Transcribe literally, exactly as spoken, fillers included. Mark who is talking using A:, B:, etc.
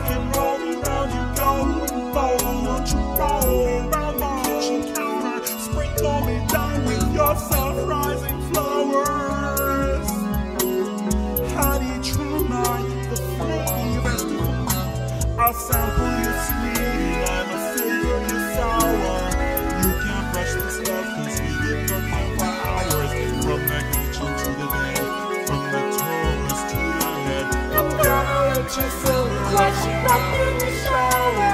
A: rock and roll me round you go. Roll, won't you roll around the kitchen counter? Sprinkle me down with your soft rising flowers. Honey, true night, the flavor. I'll sample you sweet, I'ma savor you sour. You can't brush this love, cause we been cooking for hours. From the kitchen to the bed, from the toes to your head. I'm gonna let you feel it, watch you rock in the shower.